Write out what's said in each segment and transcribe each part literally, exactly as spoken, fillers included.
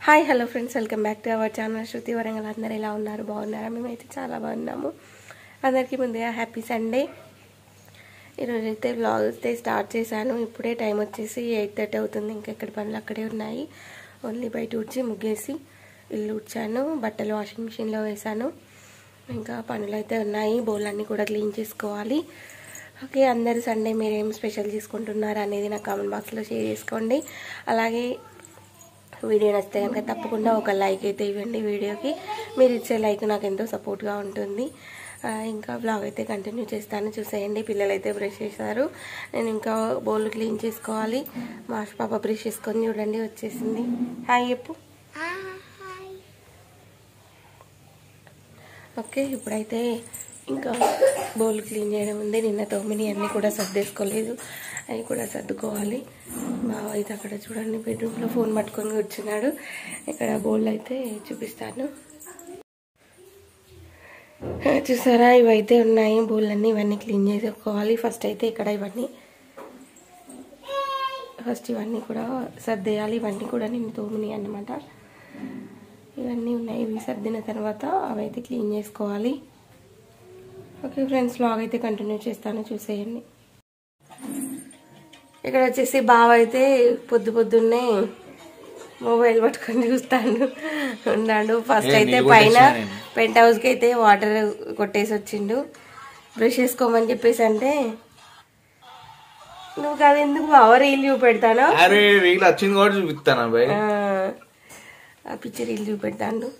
Hi hello friends, welcome back to our channel Shruti Warangal. అందరు ఎలా ఉన్నారు? బాగున్నారా? మేమైతే చాలా బాగున్నాము. అందరికీ ముందుగా హ్యాపీ సండే. ఈరోజైతే వ్లాగ్ అయితే స్టార్ట్ చేశాను. ఇప్పుడే టైం వచ్చేసి ఎయిట్ థర్టీ అవుతుంది. ఇంకా ఎక్కడ పనులు అక్కడే ఉన్నాయి. ఓన్లీ బయట ఊడ్చి ముగ్గేసి ఇల్లు ఊడ్చాను, బట్టలు వాషింగ్ మిషన్లో వేసాను. ఇంకా పనులు అయితే ఉన్నాయి, బౌలన్నీ కూడా క్లీన్ చేసుకోవాలి. ఓకే, అందరు సండే మీరేం స్పెషల్ చేసుకుంటున్నారు అనేది నా కామెంట్ బాక్స్లో షేర్ చేసుకోండి. అలాగే వీడియో నచ్చితే కనుక తప్పకుండా ఒక లైక్ అయితే ఇవ్వండి. వీడియోకి మీరు ఇచ్చే లైక్ నాకు ఎంతో సపోర్ట్గా ఉంటుంది. ఇంకా వ్లాగ్ అయితే కంటిన్యూ చేస్తాను, చూసేయండి. పిల్లలు అయితే బ్రష్ చేశారు, నేను ఇంకా బౌల్ క్లీన్ చేసుకోవాలి. మా పాప బ్రష్ చేసుకొని చూడండి వచ్చేసింది. హాయ్ చెప్పు. ఓకే, ఇప్పుడైతే ఇంకా బౌల్ క్లీన్ చేయడం ఉంది. నిన్న తొమ్మిది అన్నీ కూడా సర్దేసుకోలేదు, అవి కూడా సర్దుకోవాలి. మా అయితే అక్కడ చూడండి బెడ్రూమ్లో ఫోన్ పట్టుకొని కూర్చున్నాడు. ఇక్కడ బౌల్ అయితే చూపిస్తాను, చూసారా? ఇవైతే ఉన్నాయి బౌల్ అన్నీ. ఇవన్నీ క్లీన్ చేసుకోవాలి. ఫస్ట్ అయితే ఇక్కడ ఇవన్నీ ఫస్ట్ ఇవన్నీ కూడా సర్దేయాలి. ఇవన్నీ కూడా నేను తోమిని అన్నమాట. ఇవన్నీ ఉన్నాయి, ఇవి సర్దిన తర్వాత అవైతే క్లీన్ చేసుకోవాలి. ఓకే ఫ్రెండ్స్, వ్లాగ్ అయితే కంటిన్యూ చేస్తాను, చూసేయండి. ఇక్కడ వచ్చేసి బావ అయితే పొద్దు పొద్దున్నే మొబైల్ పట్టుకొని చూస్తాను ఉన్నాడు. ఫస్ట్ అయితే పైన పెంట్ హౌస్కి అయితే వాటర్ కొట్టేసి వచ్చిండు. బ్రష్ చేసుకోమని చెప్పేసి అంటే నువ్వు కాదు ఎందుకు బావ రీల్ చూపెడతాను, ఆ పిక్చర్ రీల్ చూపెడతాను.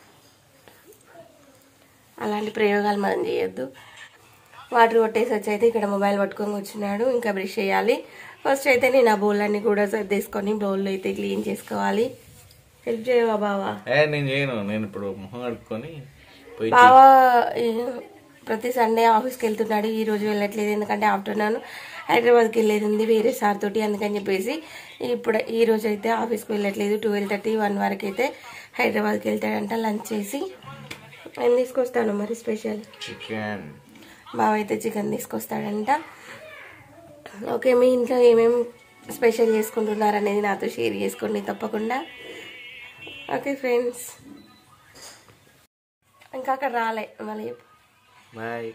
అలాంటి ప్రయోగాలు మనం చేయొద్దు. వాటర్ కొట్టేసి వచ్చి అయితే ఇక్కడ మొబైల్ పట్టుకొని వచ్చినాడు. ఇంకా బ్రష్ చేయాలి. ఫస్ట్ అయితే నేను ఆ బౌల్ అన్ని కూడా సర్దేసుకొని బౌల్ అయితే క్లీన్ చేసుకోవాలి. హెల్ప్ చేయవా బావా? నేను చేయను, నేను ఇప్పుడు మొహం కడుక్కొని. బావా ప్రతి సండే ఆఫీస్కి వెళ్తున్నాడు. ఈ రోజు వెళ్ళట్లేదు, ఎందుకంటే ఆఫ్టర్నూన్ హైదరాబాద్కి వెళ్ళేది ఉంది వేరే సార్ తోటి, అందుకని చెప్పేసి ఇప్పుడు ఈ రోజు అయితే ఆఫీస్కి వెళ్ళట్లేదు. ట్వెల్వ్ థర్టీ వన్ వరకు అయితే హైదరాబాద్కి వెళ్తాడంట. లంచ్ చేసి నేను తీసుకొస్తాను మరి స్పెషల్ చికెన్. బావ అయితే చికెన్ తీసుకొస్తాడంట. ఓకే, మీ ఇంట్లో ఏమేమి స్పెషల్ చేసుకుంటున్నారు అనేది నాతో షేర్ చేసుకోండి తప్పకుండా. ఓకే ఫ్రెండ్స్, ఇంకా అక్కడ రాలే మళ్ళీ. Bye.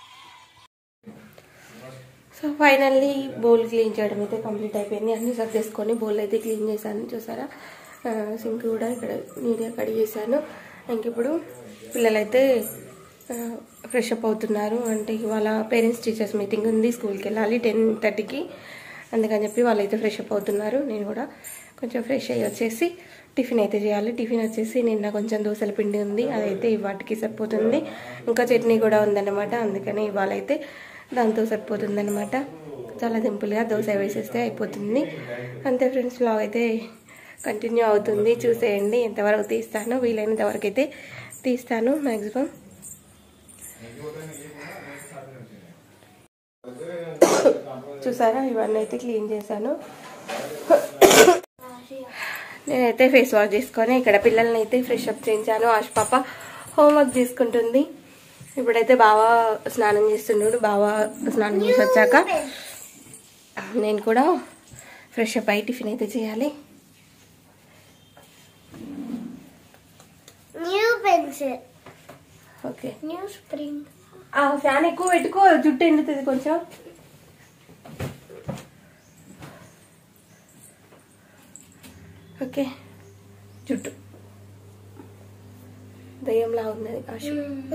So finally bowl clean చేయడం అయితే కంప్లీట్ అయిపోయింది. అన్నీ సర్దేసుకొని బౌల్ అయితే క్లీన్ చేశాను, చూసారా? సింక్ కూడా ఇక్కడ నీట్గా కడిగేసాను. ఇంక ఇప్పుడు పిల్లలైతే ఫ్రెష్ అప్ అవుతున్నారు. అంటే ఇవాళ పేరెంట్స్ టీచర్స్ మీటింగ్ ఉంది, స్కూల్కి వెళ్ళాలి టెన్ థర్టీకి. అందుకని చెప్పి వాళ్ళైతే ఫ్రెష్ అప్ అవుతున్నారు. నేను కూడా కొంచెం ఫ్రెష్ అయ్యి వచ్చేసి టిఫిన్ అయితే చేయాలి. టిఫిన్ వచ్చేసి నిన్న కొంచెం దోశల పిండి ఉంది, అదైతే ఇవాటికి సరిపోతుంది. ఇంకా చట్నీ కూడా ఉందన్నమాట, అందుకని ఇవాళ అయితే దాంతో సరిపోతుంది అనమాట. చాలా సింపుల్గా దోశ వేసేస్తే అయిపోతుంది. అంతే ఫ్రెండ్స్, వ్లాగ్ అయితే కంటిన్యూ అవుతుంది, చూసేయండి. ఎంతవరకు తీస్తానో వీలైనంత వరకు అయితే తీస్తాను మ్యాక్సిమం. చూసారా, ఇవన్నీ అయితే క్లీన్ చేశాను. నేనైతే ఫేస్ వాష్ చేసుకొని ఇక్కడ పిల్లల్ని అయితే ఫ్రెష్ అప్ చేయించాను. ఆశ పాప హోంవర్క్ చేసుకుంటుంది. ఇప్పుడైతే బావ స్నానం చేస్తున్నాడు. బావ స్నానం చేసి వచ్చాక నేను కూడా ఫ్రెష్ అప్ అయ్యి టిఫిన్ అయితే చేయాలి. Okay, new spring. ఆ ఫ్యాన్ ఎక్కువ పెట్టుకో, జుట్టు ఎండుతుంది కొంచెం. ఓకే, జుట్టు దయ్యంలా ఉన్నది ఆశు.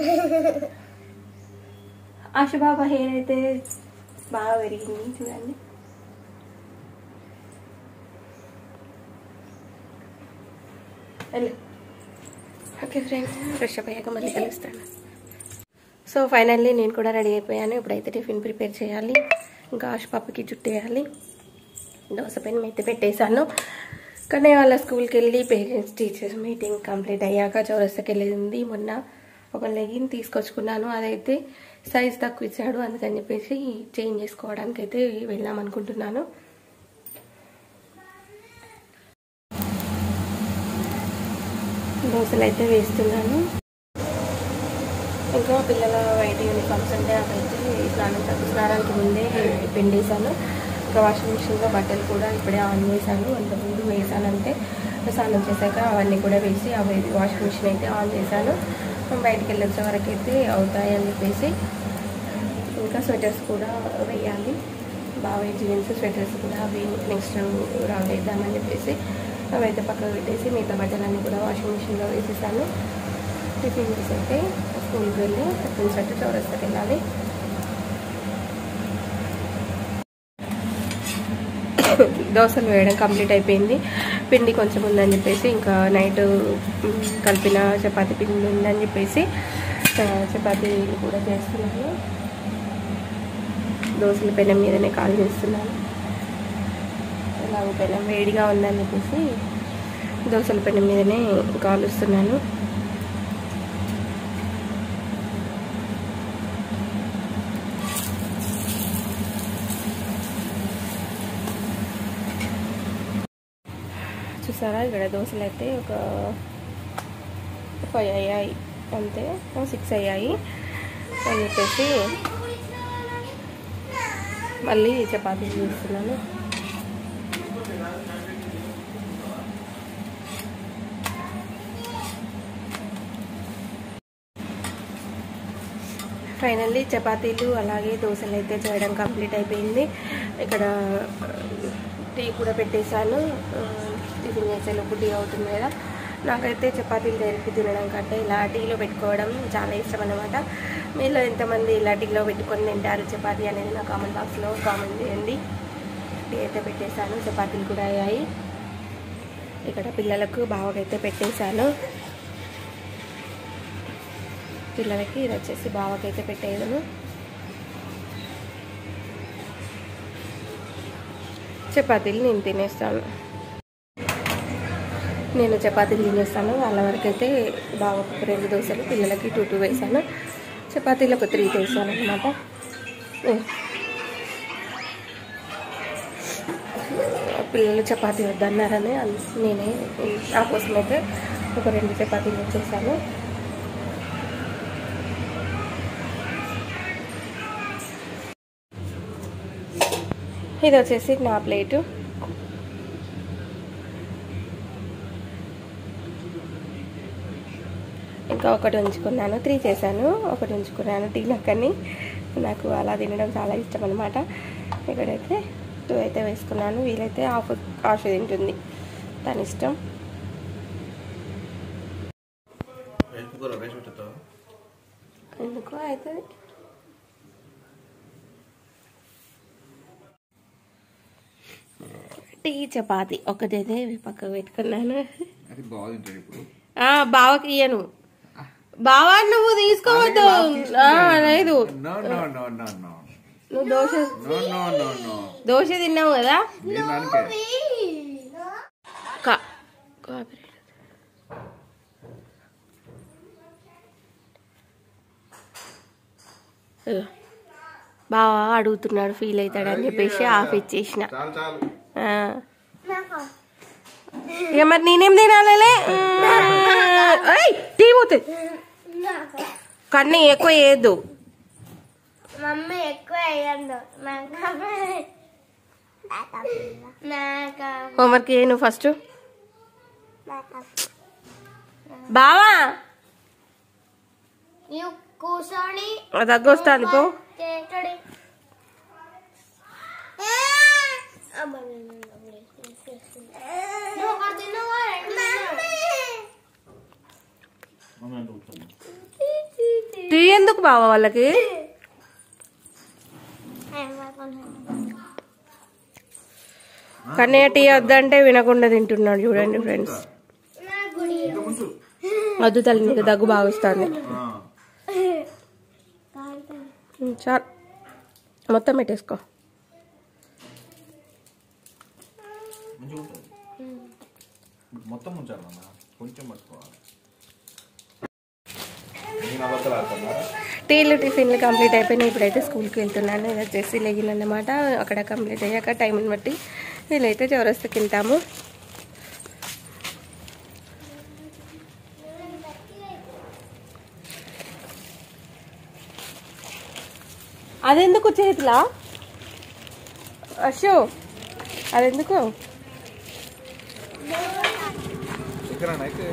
ఆశు బాబా హెయిర్ అయితే బాగా పెరిగింది చూడండి. Hello. Okay friends, fresh up అయ్యాక మళ్ళీ కలుస్తాను. సో ఫైనల్లీ నేను కూడా రెడీ అయిపోయాను. ఇప్పుడైతే టిఫిన్ ప్రిపేర్ చేయాలి. ఇంకా ఆశ పాపకి జుట్టు వేయాలి. దోశ పైన అయితే పెట్టేశాను. కానీ వాళ్ళ స్కూల్కి వెళ్ళి పేరెంట్స్ టీచర్స్ మీటింగ్ కంప్లీట్ అయ్యాక చౌరస్తాకి వెళ్ళింది. మొన్న ఒక లెగిన్ తీసుకొచ్చుకున్నాను, అదైతే సైజ్ తక్కువ ఇచ్చాడు, అందుకని చెప్పేసి చేంజ్ చేసుకోవడానికి అయితే వెళ్దాం అనుకుంటున్నాను. దోశలు అయితే వేస్తున్నాను. ఇంకా పిల్లల వైట్ యూనిఫామ్స్ అంటే అవైతే స్నానం స్నానానికి ముందే పిండేసాను. ఇంకా వాషింగ్ మిషన్లో బట్టలు కూడా ఇప్పుడే ఆన్ చేశాను. అంతకుముందు వేసానంటే స్నానం చేశాక అవన్నీ కూడా వేసి అవి వాషింగ్ మిషన్ అయితే ఆన్ చేశాను. బయటికి వెళ్ళొచ్చే వరకు అయితే అవుతాయి అని చెప్పేసి ఇంకా స్వెటర్స్ కూడా వేయాలి. బాగా జీన్స్ స్వెటర్స్ కూడా అవి నెక్స్ట్ రౌండ్ వేద్దామని చెప్పేసి అవి అయితే పక్కకు పెట్టేసి మిగతా బట్టలన్నీ కూడా వాషింగ్ మిషన్లో వేసేసాను. టిఫిన్ చేసి అయితే స్కూల్కి వెళ్ళి టిఫిన్ సెట్ చౌరస్తాకి వెళ్ళాలి. దోశలు వేయడం కంప్లీట్ అయిపోయింది. పిండి కొంచెం ఉందని చెప్పేసి ఇంకా నైట్ కలిపిన చపాతీ పిండి ఉందని చెప్పేసి చపాతీలు కూడా చేస్తున్నాను. దోశల పెనం మీదనే కాల్ చేస్తున్నాను. ఇలాగ పెనం వేడిగా ఉందని చెప్పేసి దోశల పెనం మీదనే కాలుస్తున్నాను. చూసారా ఇక్కడ దోశలు అయితే ఒక ఫైవ్ అయ్యాయి, అంతే సిక్స్ అయ్యాయి అని చెప్పేసి మళ్ళీ చపాతీ చేస్తున్నాను. ఫైనల్లీ చపాతీలు అలాగే దోశలు అయితే చేయడం కంప్లీట్ అయిపోయింది. ఇక్కడ టీ కూడా పెట్టేశాను. టిఫిన్ చేసేలోపు టీ అవుతుంది కదా. నాకైతే చపాతీలు డైరెక్ట్ తినడం కంటే ఇలా టీలో పెట్టుకోవడం చాలా ఇష్టం అన్నమాట. మీలో ఎంతమంది ఇలా టీలో పెట్టుకొని తింటారు చపాతీ అనేది నా కామెంట్ బాక్స్లో కామెంట్ చేయండి. టీ అయితే పెట్టేశాను, చపాతీలు కూడా అయ్యాయి. ఇక్కడ పిల్లలకు బావకైతే పెట్టేశాను. పిల్లలకి ఇది వచ్చేసి బావకైతే పెట్టేయను. చపాతీలు నేను తినేస్తాను. నేను చపాతీలు తినేస్తాను. వాళ్ళ వరకు అయితే బావకు రెండు దోశలు, పిల్లలకి టూ టూ వేసాను. చపాతీలు ఒక త్రీ వేసాను అనమాట. పిల్లలు చపాతీ వద్దన్నారని నేనే నా కోసం అయితే ఒక రెండు చపాతీలు వచ్చేసాను. ఇది వచ్చేసి నా ప్లేటు. ఇంకా ఒకటి ఉంచుకున్నాను, త్రీ చేశాను, ఒకటి ఉంచుకున్నాను టీ నక్కని. నాకు అలా తినడం చాలా ఇష్టం అనమాట. ఇక్కడైతే టూ అయితే వేసుకున్నాను. వీలైతే హాఫ్ హాఫ్ తింటుంది, తన ఇష్టం. ఎందుకో అయితే టీ చపాతి ఒకటైతే పక్కకు పెట్టుకున్నాను. బావకి ఇయ్యను. బావా నువ్వు తీసుకోవద్దు. లేదు, నువ్వు దోశ దోశ తిన్నావు కదా. బావా అడుగుతున్నాడు, ఫీల్ అవుతాడు అని చెప్పేసి ఆఫ్ ఇచ్చేసిన. ఇక మరి నేనేం తినాలే. టీ పోతుంది, కన్నీ ఎక్కువ వేయద్దు. హోంవర్క్ ఏ నువ్వు ఫస్ట్. బావా కూర్చొని దగ్గొస్తాను పో. టీ ఎందుకు బావా వాళ్ళకి? కన్నయ్య టీ వద్దంటే వినకుండా తింటున్నాడు చూడండి ఫ్రెండ్స్. వద్దు తల్లి, నీకు దగ్గు బాగా వస్తుంది. చాలు, మొత్తం పెట్టేసుకో. టీలు టిఫిన్లు కంప్లీట్ అయిపోయినాయి. ఇప్పుడైతే స్కూల్కి వెళ్తున్నాను. ఇది వచ్చేసి లెగిన్ అన్నమాట. అక్కడ కంప్లీట్ అయ్యాక టైంని బట్టి వీళ్ళైతే చౌరస్తాకి వెళ్తాము. అదెందుకు చేతిలా అశో? అదెందుకు? ఇక్కడ అయితే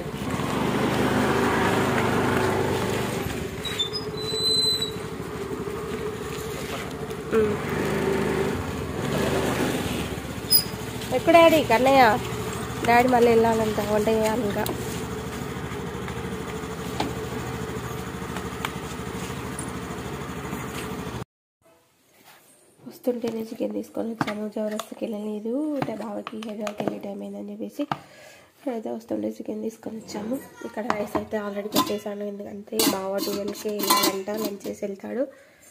ఎక్కడ డాడీ కన్నయ్య డాడీ మళ్ళీ వెళ్ళాలంట వంట చేయాలి ఇంకా వస్తుంటేనే చికెన్ తీసుకొని వచ్చాము చౌరస్తాకి వెళ్ళలేదు అంటే బావకి హైదరాబాద్కి వెళ్ళే టైం అయిందని చెప్పేసి అయితే వస్తుంటే చికెన్ తీసుకొని వచ్చాము ఇక్కడ రైస్ అయితే ఆల్రెడీ పెట్టేశాను ఎందుకంటే బావ ట్వెల్వ్కి వెళ్ళాలంట లంచ్ చేసి వెళ్తాడు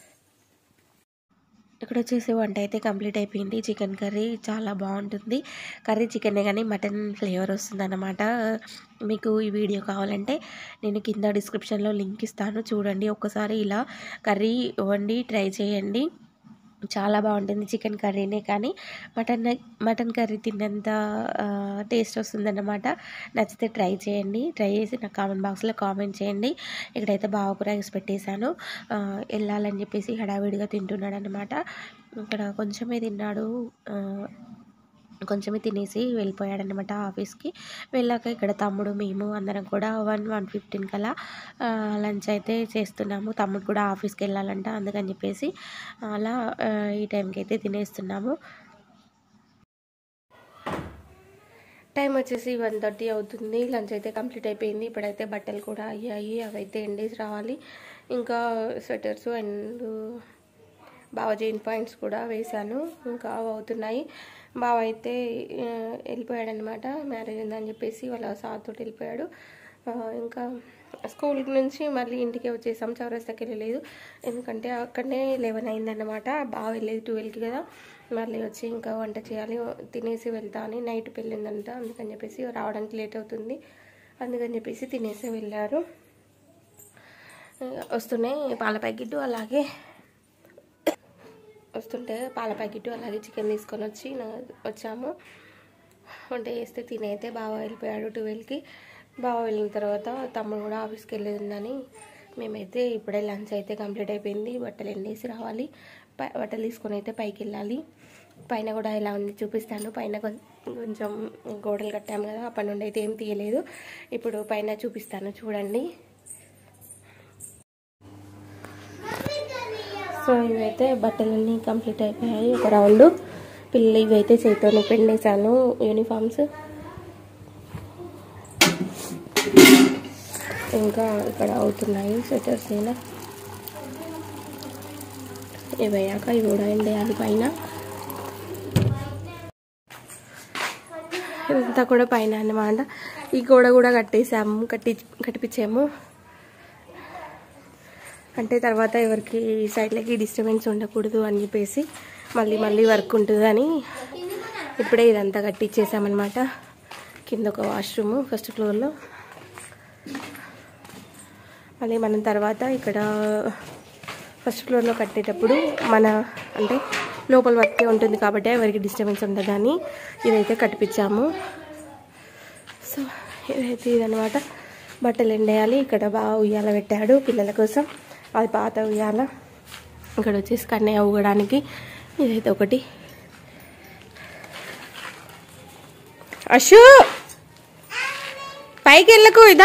ఇక్కడ వచ్చేసి వంట అయితే కంప్లీట్ అయిపోయింది చికెన్ కర్రీ చాలా బాగుంటుంది కర్రీ చికెనే కానీ మటన్ ఫ్లేవర్ వస్తుంది అన్నమాట మీకు ఈ వీడియో కావాలంటే నేను కింద డిస్క్రిప్షన్లో లింక్ ఇస్తాను చూడండి ఒక్కసారి ఇలా కర్రీ వండి ట్రై చేయండి చాలా బాగుంటుంది చికెన్ కర్రీనే కానీ మటన్ మటన్ కర్రీ తిన్నంత టేస్ట్ వస్తుందన్నమాట నచ్చితే ట్రై చేయండి ట్రై చేసి నాకు కామెంట్ బాక్స్లో కామెంట్ చేయండి ఇక్కడైతే బావకు రైస్ పెట్టేశాను వెళ్ళాలని చెప్పేసి హడావిడిగా తింటున్నాడు అనమాట ఇక్కడ కొంచెమే తిన్నాడు కొంచెమే తినేసి వెళ్ళిపోయాడు అనమాట ఆఫీస్కి వెళ్ళాక ఇక్కడ తమ్ముడు మేము అందరం కూడా వన్ వన్ ఫిఫ్టీన్ కల్లా లంచ్ అయితే చేస్తున్నాము తమ్ముడు కూడా ఆఫీస్కి వెళ్ళాలంట అందుకని చెప్పేసి అలా ఈ టైంకి అయితే తినేస్తున్నాము టైం వచ్చేసి వన్ థర్టీ అవుతుంది లంచ్ అయితే కంప్లీట్ అయిపోయింది ఇప్పుడైతే బట్టలు కూడా అయ్యాయి అవైతే ఎండేసి రావాలి ఇంకా స్వెటర్స్ అండ్ బావ జీన్ పాయింట్స్ కూడా వేశాను ఇంకా అవుతున్నాయి బావ అయితే వెళ్ళిపోయాడు అనమాట మ్యారేజ్ ఉందని చెప్పేసి వాళ్ళ సార్తో వెళ్ళిపోయాడు ఇంకా స్కూల్ నుంచి మళ్ళీ ఇంటికి వచ్చేసాం చౌరస్తాకి వెళ్ళలేదు ఎందుకంటే అక్కడనే లెవెన్ అయిందన్నమాట బావ వెళ్ళేది ట్వెల్వ్కి కదా మళ్ళీ వచ్చి ఇంకా వంట చేయాలి తినేసి వెళ్తా అని నైట్ పెళ్ళిందంట అందుకని చెప్పేసి రావడానికి లేట్ అవుతుంది అందుకని చెప్పేసి తినేసి వెళ్ళారు వస్తూనే పాల ప్యాకెట్ అలాగే వస్తుంటే పాల ప్యాకెట్ అలాగే చికెన్ తీసుకొని వచ్చి వచ్చాము వంట చేస్తే తినైతే బావ వెళ్ళిపోయాడు ట్వెల్వ్కి బావ వెళ్ళిన తర్వాత తమ్ముడు కూడా ఆఫీస్కి వెళ్ళేదిందని మేమైతే ఇప్పుడే లంచ్ అయితే కంప్లీట్ అయిపోయింది బట్టలు ఎండేసి రావాలి బట్టలు తీసుకొని అయితే పైకి వెళ్ళాలి పైన కూడా ఎలా ఉంది చూపిస్తాను పైన కొంచెం గోడలు కట్టాము కదా అప్పటి నుండి అయితే ఏం తీయలేదు ఇప్పుడు పైన చూపిస్తాను చూడండి సో ఇవైతే బట్టలన్నీ కంప్లీట్ అయిపోయాయి ఒక రౌండ్ పిల్లలు ఇవైతే చేతితో పిండేసాను యూనిఫామ్స్ ఇంకా ఇక్కడ అవుతున్నాయి స్వెటర్స్ అయినా ఇవయ్యాక ఇవి కూడా ఎండేయాలి పైన ఇదంతా కూడా పైన అన్నమాట ఈ గోడ కూడా కట్టేసాము కట్టి కట్టిపించాము అంటే తర్వాత ఎవరికి సైడ్లకి డిస్టర్బెన్స్ ఉండకూడదు అని చెప్పేసి మళ్ళీ మళ్ళీ వర్క్ ఉంటుందని ఇప్పుడే ఇదంతా కట్టించేసామన్నమాట కింద ఒక వాష్రూమ్ ఫస్ట్ ఫ్లోర్లో మళ్ళీ మనం తర్వాత ఇక్కడ ఫస్ట్ ఫ్లోర్లో కట్టేటప్పుడు మన అంటే లోపల వర్కే ఉంటుంది కాబట్టి ఎవరికి డిస్టర్బెన్స్ ఉండదని ఇదైతే కట్టిపించాము సో ఇదైతే ఇదనమాట బట్టలు ఎండేయాలి ఇక్కడ బాగా ఉయ్యాల పెట్టాడు పిల్లల కోసం అది పాత ఉయ్యాల ఇక్కడ వచ్చేసి కన్నయ్య ఊగడానికి ఇదైతే ఒకటి అశు పైకి వెళ్ళకు ఇదా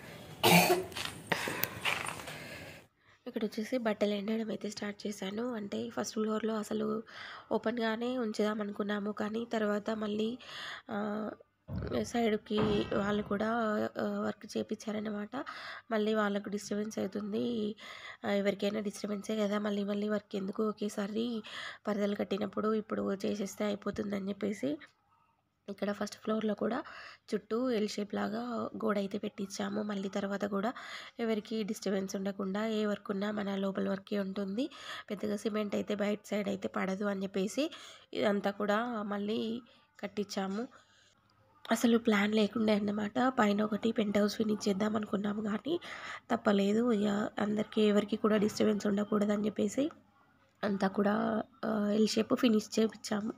ఇక్కడ వచ్చేసి బట్టలు ఎండడం అయితే స్టార్ట్ చేశాను అంటే ఫస్ట్ ఫ్లోర్లో అసలు ఓపెన్గానే ఉంచుదాం అనుకున్నాము కానీ తర్వాత మళ్ళీ సైడ్కి వాళ్ళు కూడా వర్క్ చేయించారనమాట మళ్ళీ వాళ్ళకు డిస్టర్బెన్స్ అవుతుంది ఎవరికైనా డిస్టర్బెన్సే కదా మళ్ళీ మళ్ళీ వర్క్ ఎందుకు ఒకేసారి పరదలు కట్టినప్పుడు ఇప్పుడు చేసేస్తే అయిపోతుందని చెప్పేసి ఇక్కడ ఫస్ట్ ఫ్లోర్లో కూడా చుట్టూ ఎల్ షేప్ లాగా గోడ అయితే పెట్టించాము మళ్ళీ తర్వాత కూడా ఎవరికి డిస్టర్బెన్స్ ఉండకుండా ఏ వర్క్ ఉన్నా మన లోపల వర్కే ఉంటుంది పెద్దగా సిమెంట్ అయితే బయట సైడ్ అయితే పడదు అని చెప్పేసి ఇదంతా కూడా మళ్ళీ కట్టించాము అసలు ప్లాన్ లేకుండే అన్నమాట పైన ఒకటి పెంట్ హౌస్ ఫినిష్ చేద్దాం అనుకున్నాము కానీ తప్పలేదు ఇక అందరికీ ఎవరికి కూడా డిస్టర్బెన్స్ ఉండకూడదు అని చెప్పేసి అంతా కూడా ఎల్ షేప్ ఫినిష్ చేయించాము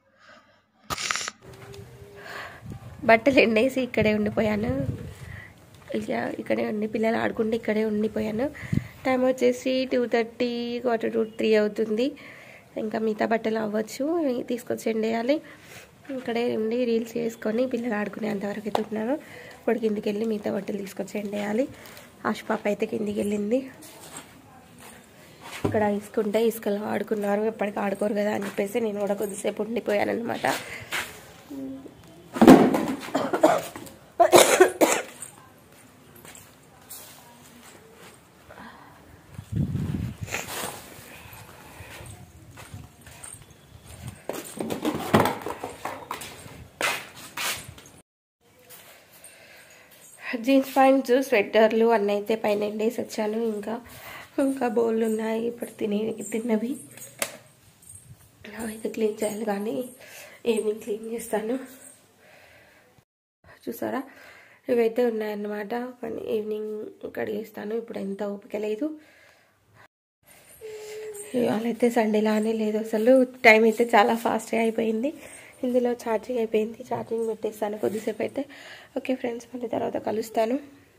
బట్టలు ఎండేసి ఇక్కడే ఉండిపోయాను ఇక ఇక్కడే ఉండి పిల్లలు ఆడుకుంటే ఇక్కడే ఉండిపోయాను టైం వచ్చేసి two thirty quarter to three అవుతుంది ఇంకా మిగతా బట్టలు అవ్వచ్చు తీసుకొచ్చి ఎండేయాలి ఇక్కడే ఉండి రీల్స్ చేసుకొని పిల్లలు ఆడుకునే అంతవరకు అయితే ఉంటున్నాను. ఇప్పుడు కిందికి వెళ్ళి మిగతా బట్టలు తీసుకొచ్చి ఎండేయాలి. ఆశ పాప అయితే కిందికి వెళ్ళింది. ఇక్కడ ఇసుకుంటే ఇసుకలో ఆడుకున్నారు, ఎప్పటికీ ఆడుకోరు కదా అని చెప్పేసి నేను కూడా కొద్దిసేపు ఉండిపోయాను అనమాట. జీన్స్ ప్యాంట్స్, స్వెటర్లు అన్నీ అయితే పైన ఎండేసి వచ్చాను. ఇంకా ఇంకా బౌళ్ళు ఉన్నాయి ఇప్పుడు తినే తిన్నవి అయితే క్లీన్ చేయాలి, కానీ ఈవినింగ్ క్లీన్ చేస్తాను. చూసారా ఇవైతే ఉన్నాయన్నమాట, కానీ ఈవినింగ్ కడిగేస్తాను. ఇప్పుడు ఎంత ఓపిక లేదు. ఇవాళ అయితే సండే లానే లేదు అసలు. టైం అయితే చాలా ఫాస్ట్గా అయిపోయింది. ఇందులో ఛార్జింగ్ అయిపోయింది, ఛార్జింగ్ పెట్టేస్తాను కొద్దిసేపు అయితే. ఓకే ఫ్రెండ్స్, మళ్ళీ తర్వాత కలుస్తాను.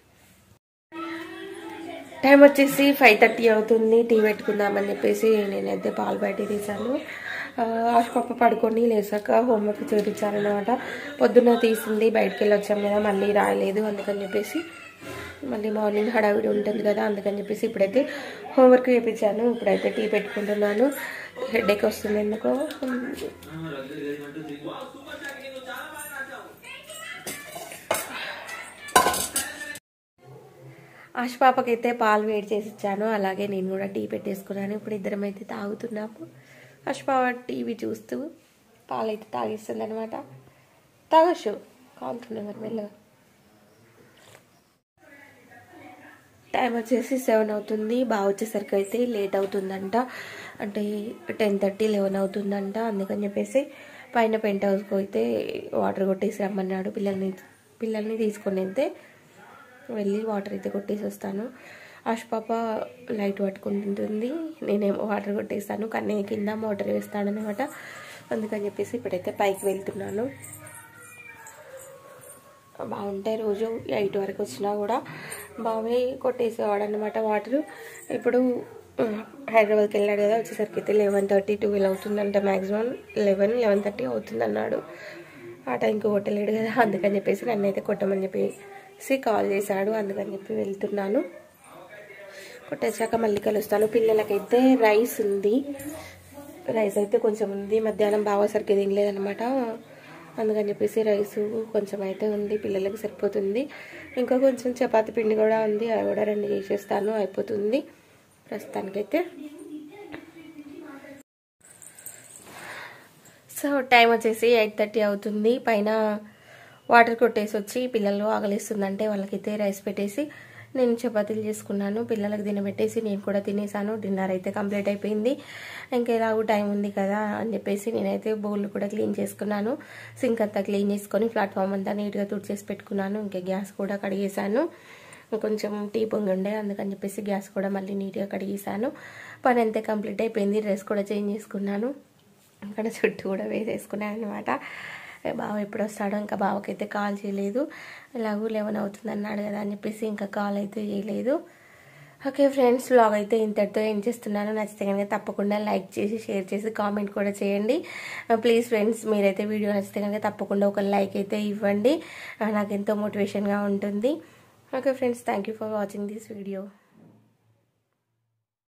టైం వచ్చేసి ఫైవ్ థర్టీ అవుతుంది. టీ పెట్టుకుందామని చెప్పేసి నేనైతే పాలు బయట తీసాను. ఆశ పాప పడుకొని లేసాక హోంవర్క్ చేయించాలన్నమాట. పొద్దున్న తీసింది, బయటకు వెళ్ళి వచ్చాం కదా, మళ్ళీ రాయలేదు. అందుకని చెప్పేసి మళ్ళీ మార్నింగ్ హడావిడి ఉంటుంది కదా, అందుకని చెప్పేసి ఇప్పుడైతే హోంవర్క్ చేయించాను. ఇప్పుడైతే టీ పెట్టుకుంటున్నాను. హెడేక్ వస్తుంది ఎందుకో. ఆశ పాపకైతే పాలు వేడి చేసి ఇచ్చాను, అలాగే నేను కూడా టీ పెట్టేసుకున్నాను. ఇప్పుడు ఇద్దరం అయితే తాగుతున్నాము. ఆశ పాప టీవీ చూస్తూ పాలు అయితే తాగిస్తుంది అనమాట. తాగొచ్చు, కాలుతున్నాయి మరి మెల్లగా. టైం వచ్చేసి సెవెన్ అవుతుంది. బాగా వచ్చేసరికి అయితే లేట్ అవుతుందంట, అంటే టెన్ థర్టీ లెవెన్ అవుతుందంట. అందుకని చెప్పేసి పైన పెంట్ హౌస్కి అయితే వాటర్ కొట్టేసి రమ్మన్నాడు. పిల్లల్ని పిల్లల్ని తీసుకొని అయితే వెళ్ళి వాటర్ అయితే కొట్టేసి వస్తాను. ఆశ పాప లైట్ పట్టుకుంటుంది, నేనేమో వాటర్ కొట్టేస్తాను. కానీ కింద మోటార్ వేస్తాడనమాట. అందుకని చెప్పేసి ఇప్పుడైతే పైకి వెళ్తున్నాను. బాగుంటాయి, రోజు ఎయిట్ వరకు వచ్చినా కూడా బాగా కొట్టేసేవాడు అనమాట వాటరు. ఇప్పుడు హైదరాబాద్కి వెళ్ళాడు కదా, వచ్చేసరికి అయితే లెవెన్ థర్టీ ట్వెల్వ్ అవుతుందంట. మ్యాక్సిమం లెవెన్ లెవెన్ థర్టీ అవుతుంది అన్నాడు. ఆ టైంకి కొట్టలేడు కదా, అందుకని చెప్పేసి నన్ను అయితే కొట్టమని చెప్పేసి కాల్ చేశాడు. అందుకని చెప్పి వెళ్తున్నాను. కొట్టేసాక మళ్ళీ కలుస్తాను. పిల్లలకైతే రైస్ ఉంది, రైస్ అయితే కొంచెం ఉంది. మధ్యాహ్నం బాగా సరిగ్గా తినలేదనమాట, అందుకని చెప్పేసి రైస్ కొంచెం అయితే ఉంది, పిల్లలకి సరిపోతుంది. ఇంకా కొంచెం చపాతీ పిండి కూడా ఉంది, అవి కూడా రెండు చేసేస్తాను, అయిపోతుంది ప్రస్తుతానికైతే. సో టైం వచ్చేసి ఎయిట్ థర్టీ అవుతుంది. పైన వాటర్ కొట్టేసి వచ్చి పిల్లలు ఆకలిస్తుందంటే వాళ్ళకైతే రైస్ పెట్టేసి నేను చపాతీలు చేసుకున్నాను. పిల్లలకు తినబెట్టేసి నేను కూడా తినేసాను. డిన్నర్ అయితే కంప్లీట్ అయిపోయింది. ఇంకా ఎలాగో టైం ఉంది కదా అని చెప్పేసి నేనైతే బౌల్ కూడా క్లీన్ చేసుకున్నాను. సింక్ అంతా క్లీన్ చేసుకొని ప్లాట్ఫామ్ అంతా నీట్గా తుడిచేసి పెట్టుకున్నాను. ఇంకా గ్యాస్ కూడా కడిగేసాను. కొంచెం టీ పొంగి ఉండే, అందుకని చెప్పేసి గ్యాస్ కూడా మళ్ళీ నీట్గా కడిగేసాను. పని అంతే కంప్లీట్ అయిపోయింది. డ్రెస్ కూడా చేంజ్ చేసుకున్నాను, అక్కడ చుట్టూ కూడా వేసేసుకున్నాను అనమాట. బావ ఎప్పుడు వస్తాడో, ఇంకా బావకైతే కాల్ చేయలేదు. ఎలాగూ లెవెన్ అవుతుంది అన్నాడు కదా అని చెప్పేసి ఇంకా కాల్ అయితే చేయలేదు. ఓకే ఫ్రెండ్స్, వ్లాగ్ అయితే ఇంతటితో ఏం చేస్తున్నాను. నచ్చితే కనుక తప్పకుండా లైక్ చేసి షేర్ చేసి కామెంట్ కూడా చేయండి ప్లీజ్ ఫ్రెండ్స్. మీరైతే వీడియో నచ్చితే కనుక తప్పకుండా ఒక లైక్ అయితే ఇవ్వండి, నాకు ఎంతో మోటివేషన్గా ఉంటుంది. Okay friends, thank you for watching this video.